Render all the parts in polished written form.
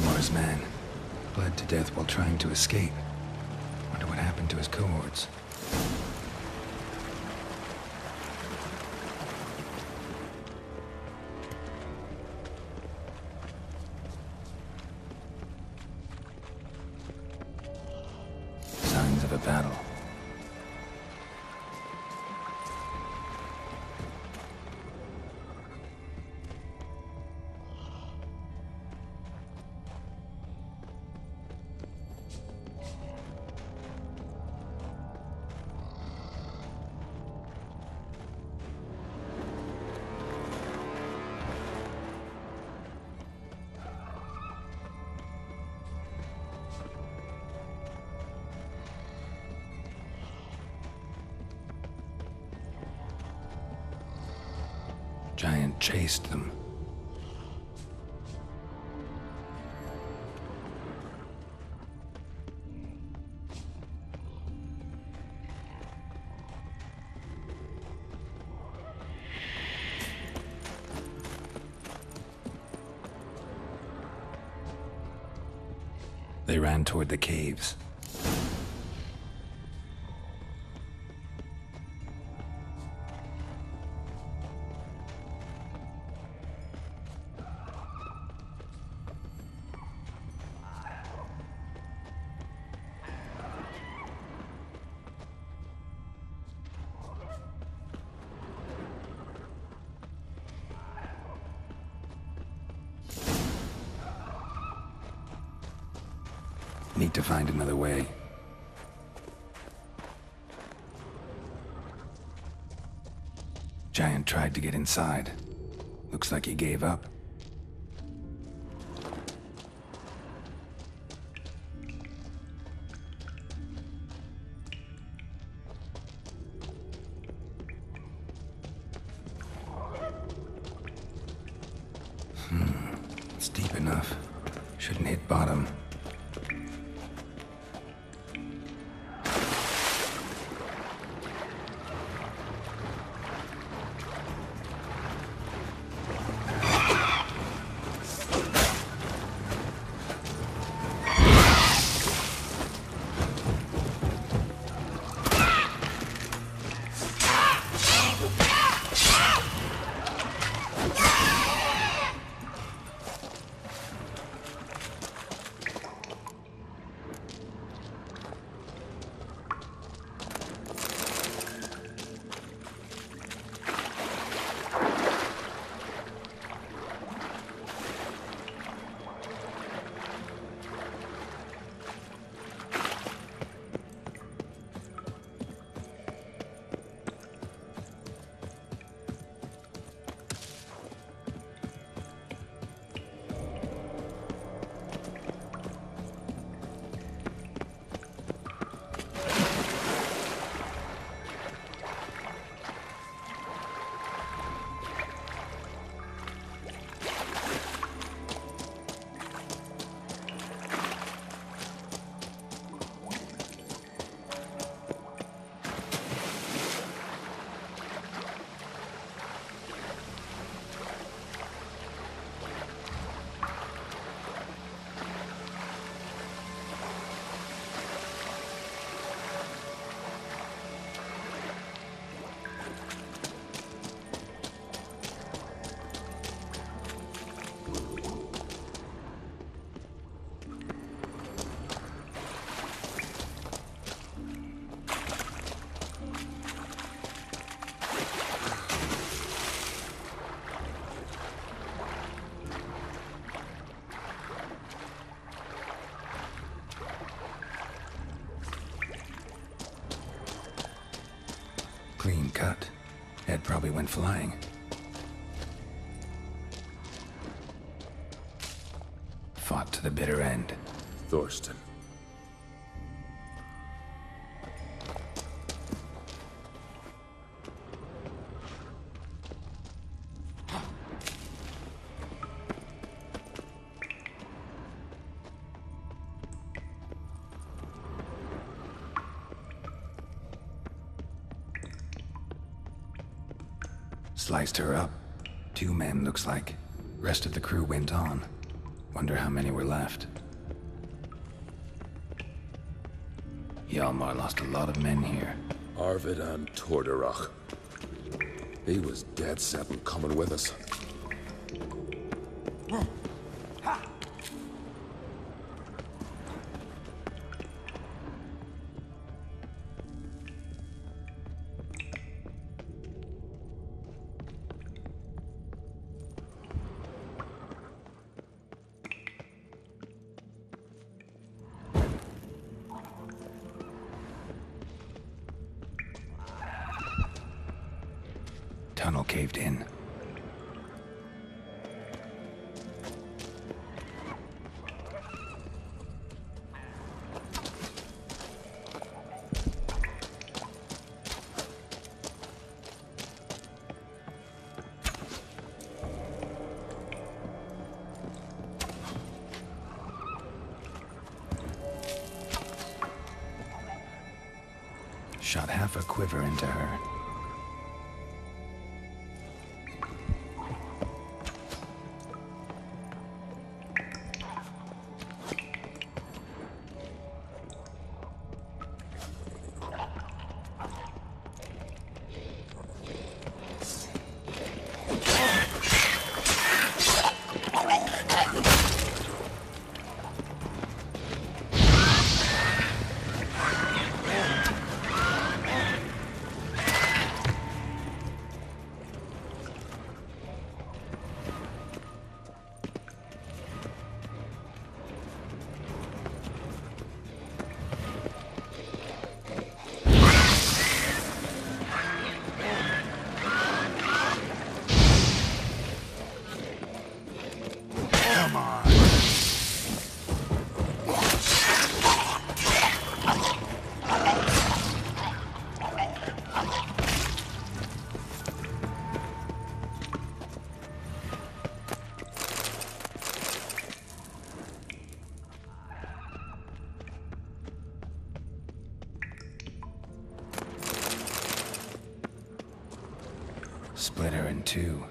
Belmar's man. Bled to death while trying to escape. Wonder what happened to his cohorts. Signs of a battle. Giant chased them. They ran toward the caves. Need to find another way. Giant tried to get inside. Looks like he gave up. It's deep enough. Shouldn't hit bottom. Clean cut. Head probably went flying. Fought to the bitter end. Thorsten. Sliced her up. 2 men, looks like. Rest of the crew went on. Wonder how many were left. Hjalmar lost a lot of men here. Arvid and Torderach. He was dead set on coming with us. Tunnel caved in. Shot half a quiver into her. Split her in two.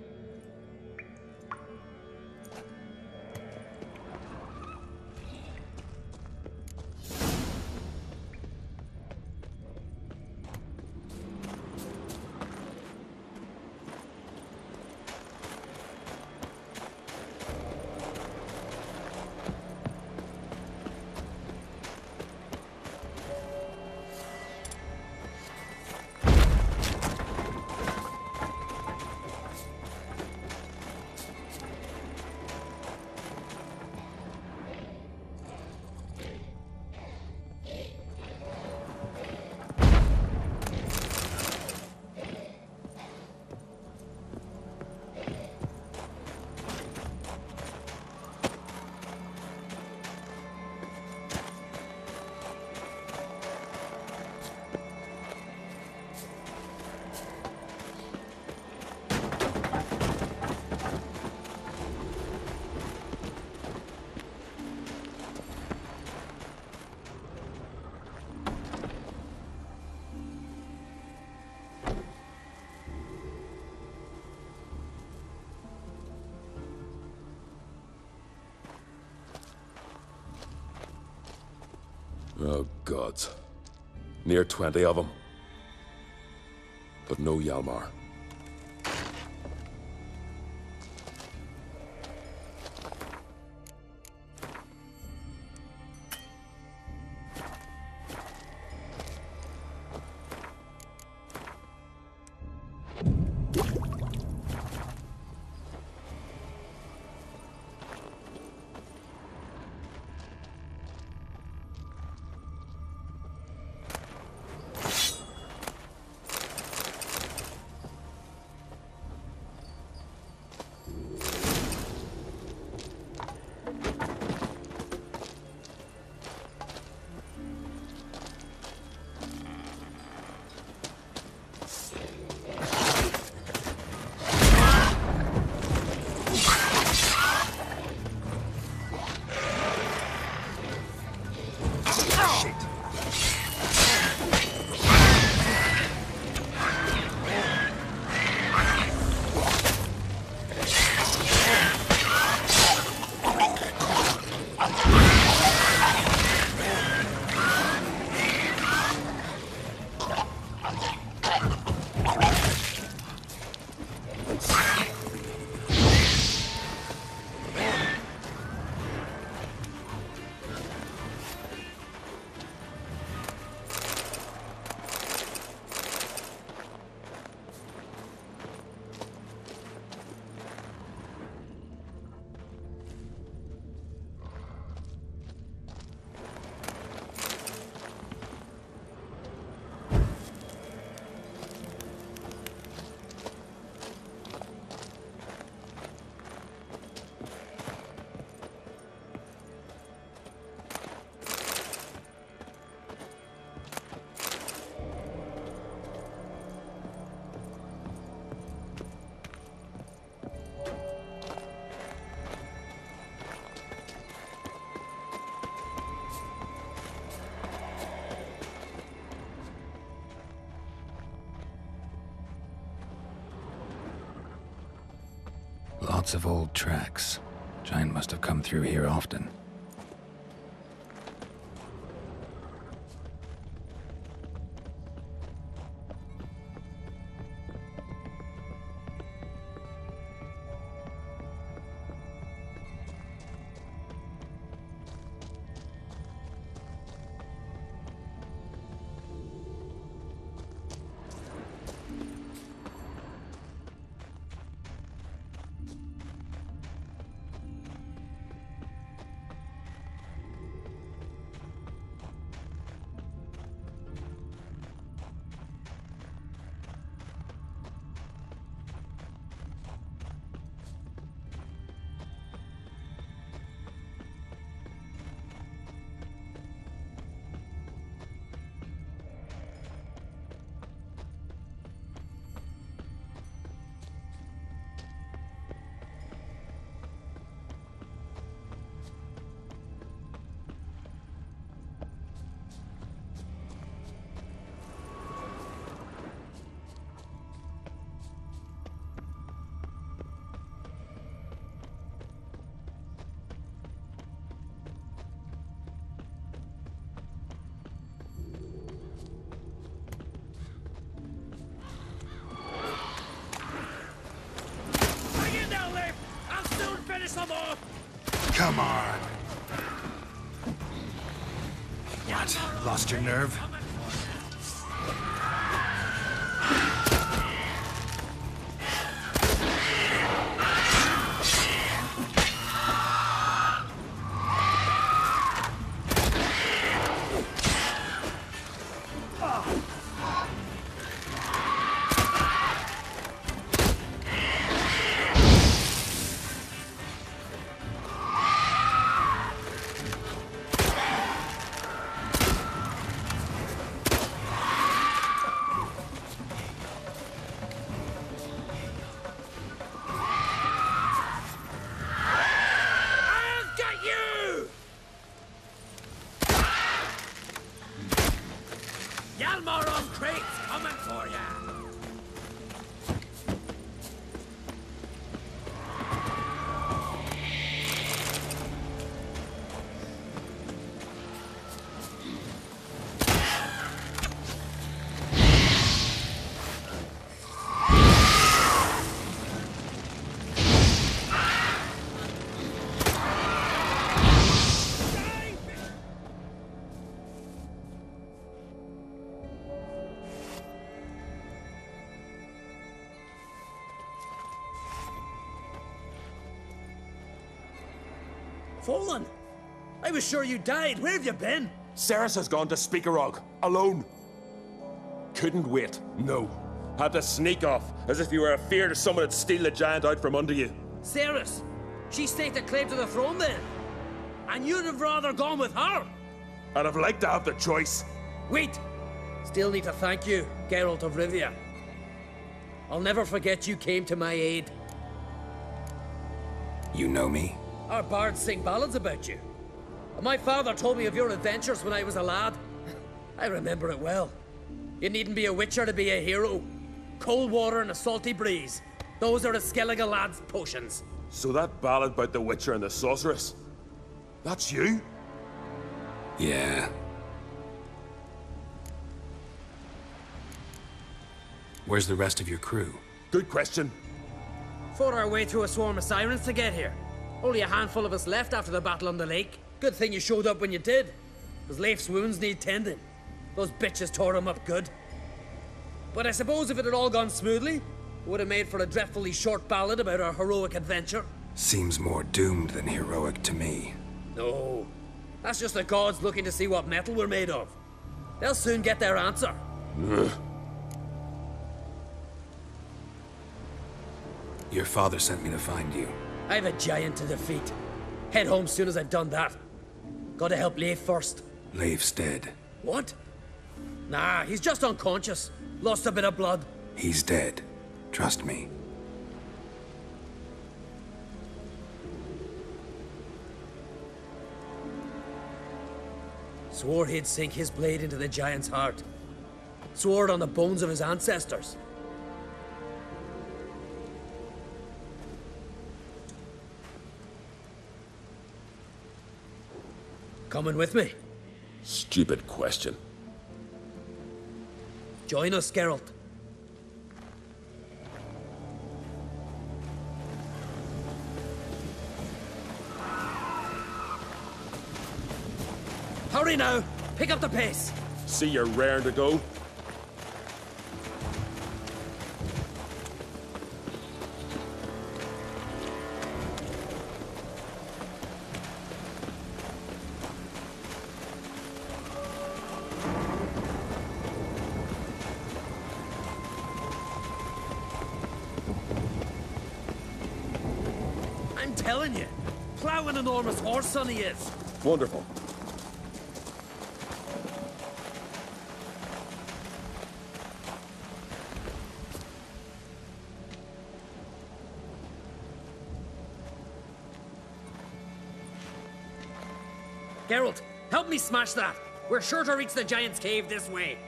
Oh, gods. Near 20 of them. But no Hjalmar. Lots of old tracks. Giant must have come through here often. Come on. What? Lost your nerve? Fallen? I was sure you died. Where have you been? Cerys has gone to Speakerog, alone. Couldn't wait, no. Had to sneak off, as if you were afeard of someone would steal the giant out from under you. Cerys? She staked a claim to the throne then? And you'd have rather gone with her? I'd have liked to have the choice. Wait! Still need to thank you, Geralt of Rivia. I'll never forget you came to my aid. You know me? Our bards sing ballads about you. My father told me of your adventures when I was a lad. I remember it well. You needn't be a witcher to be a hero. Cold water and a salty breeze. Those are a Skellige lad's potions. So that ballad about the Witcher and the Sorceress, that's you? Yeah. Where's the rest of your crew? Good question. Fought our way through a swarm of sirens to get here. Only a handful of us left after the battle on the lake. Good thing you showed up when you did. Because Leif's wounds need tending. Those bitches tore him up good. But I suppose if it had all gone smoothly, it would have made for a dreadfully short ballad about our heroic adventure. Seems more doomed than heroic to me. No. That's just the gods looking to see what metal we're made of. They'll soon get their answer. Your father sent me to find you. I've a giant to defeat. Head home soon as I've done that. Gotta help Leif first. Leif's dead. What? Nah, he's just unconscious. Lost a bit of blood. He's dead. Trust me. Swore he'd sink his blade into the giant's heart. Swore it on the bones of his ancestors. Coming with me? Stupid question. Join us, Geralt. Hurry now! Pick up the pace! See you're raring to go? I'm telling you, plow an enormous horse son he is. Wonderful. Geralt, help me smash that. We're sure to reach the Giant's Cave this way.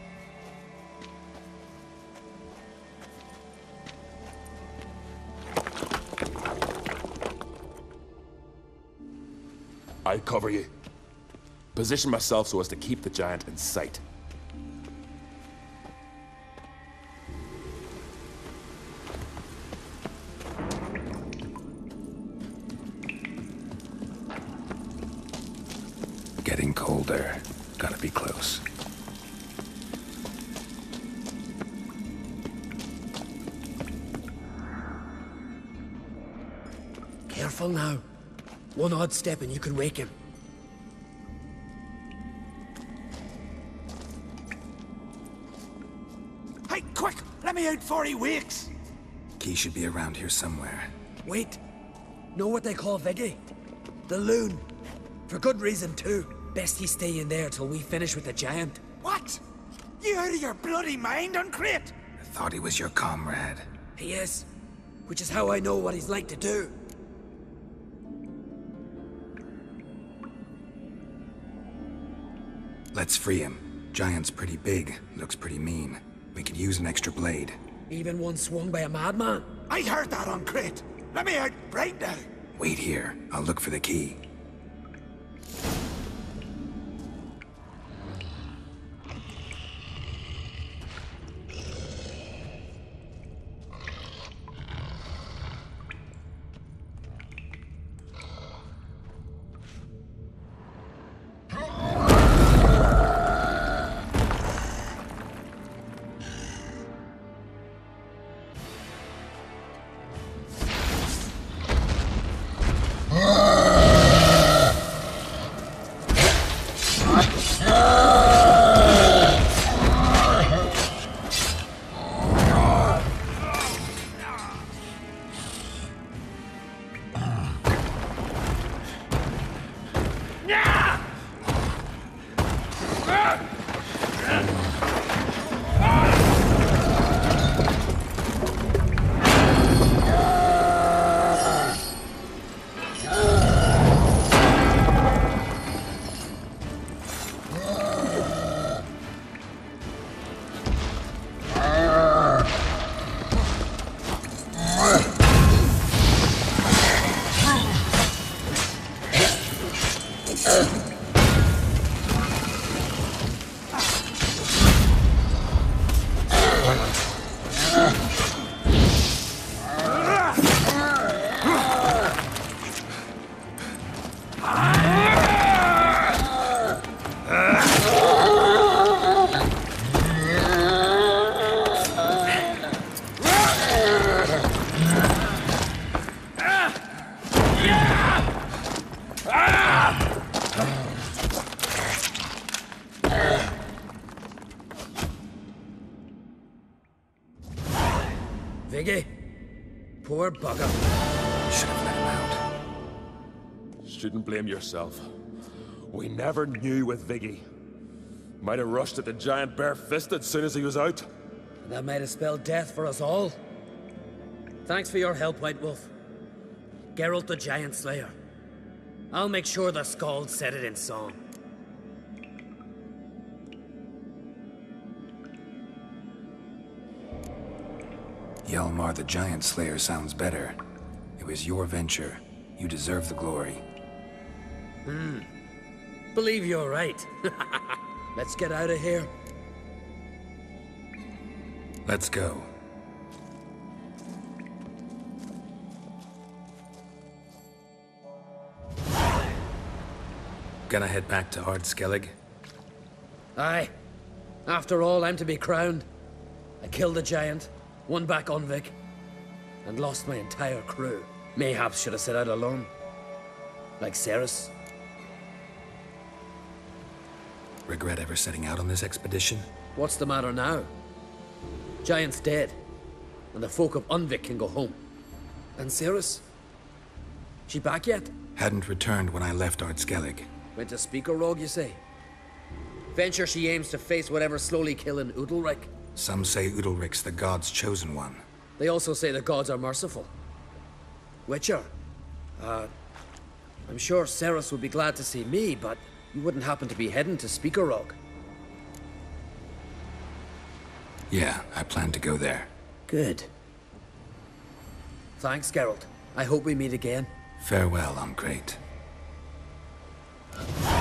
I'll cover you. Position myself so as to keep the giant in sight. Getting colder. Gotta be close. Careful now. One odd step and you can wake him. Hey, quick! Let me out before he wakes! Key should be around here somewhere. Wait. Know what they call Viggy? The loon. For good reason, too. Best he stay in there till we finish with the giant. What? You out of your bloody mind, Uncrate? I thought he was your comrade. He is. Which is how I know what he's like to do. Let's free him. Giant's pretty big. Looks pretty mean. We could use an extra blade. Even one swung by a madman. I heard that, Uncrate. Let me out right now. Wait here. I'll look for the key. Viggy? Poor bugger. Should have let him out. Shouldn't blame yourself. We never knew with Viggy. Might have rushed at the giant bare-fisted soon as he was out. That might have spelled death for us all. Thanks for your help, White Wolf. Geralt the Giant Slayer. I'll make sure the Skald said it in song. Hjalmar the Giant Slayer sounds better. It was your venture. You deserve the glory. Believe you're right. Let's get out of here. Let's go. Gonna head back to Ard Skellig? Aye. After all, I'm to be crowned. I killed the giant, won back Unvik, and lost my entire crew. Mayhaps should have set out alone. Like Cerys. Regret ever setting out on this expedition? What's the matter now? Giant's dead, and the folk of Unvik can go home. And Cerys? She back yet? Hadn't returned when I left Ard Skellig. Went to Speaker-Rogue, you say? Venture she aims to face whatever's slowly killing Udalryk. Some say Udalryk's the god's chosen one. They also say the gods are merciful. Witcher? I'm sure Cerys would be glad to see me, but you wouldn't happen to be heading to Speaker-Rogue. Yeah, I plan to go there. Good. Thanks, Geralt. I hope we meet again. Farewell, I'm great.